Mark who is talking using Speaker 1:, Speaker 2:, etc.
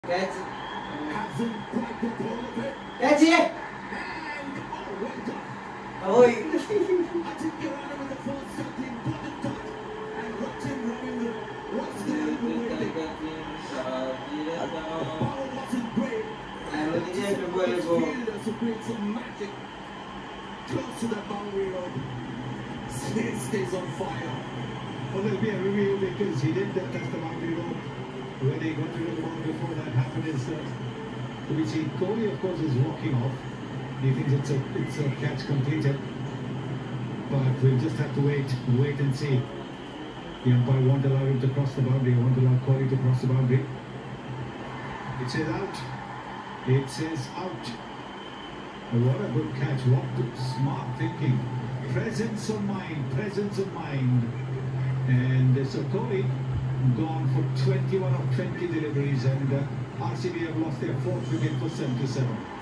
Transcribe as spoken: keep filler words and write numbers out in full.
Speaker 1: Catch. Catch it. Ôi. Anh lên trên cái quay lên xuống. Close to the boundary line. Stays on fire.
Speaker 2: Well, there'll be a review because he did test the boundary line. When he got to the ball before that happened is uh, we see Kohli, of course, is walking off. He thinks it's a it's a catch completed, but we'll just have to wait, wait and see. The umpire won't allow him to cross the boundary. Won't allow Kohli to cross the boundary. It says out. It says out. What a good catch! What good, smart thinking, presence of mind, presence of mind. And uh, so Kohli gone for twenty-one of twenty deliveries, and uh, R C B have lost their fourth wicket for seventy-seven.